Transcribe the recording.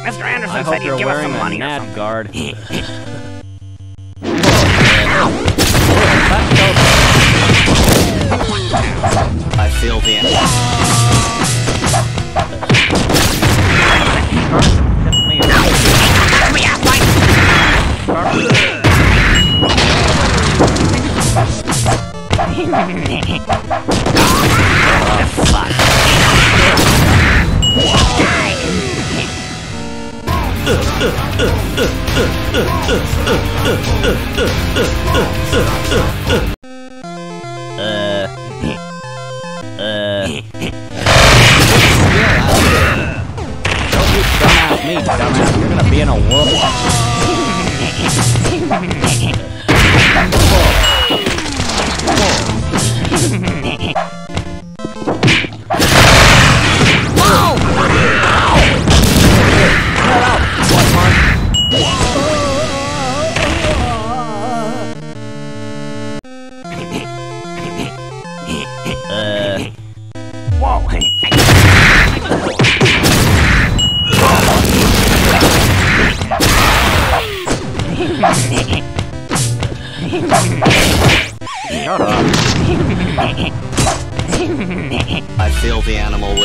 Mr. Anderson I said hope he'd you're give us wearing some a money or Nat something. guard. I feel the end. Me, dumbass. You're gonna be in a whirlpool. Whoa! Shut up. I feel the animal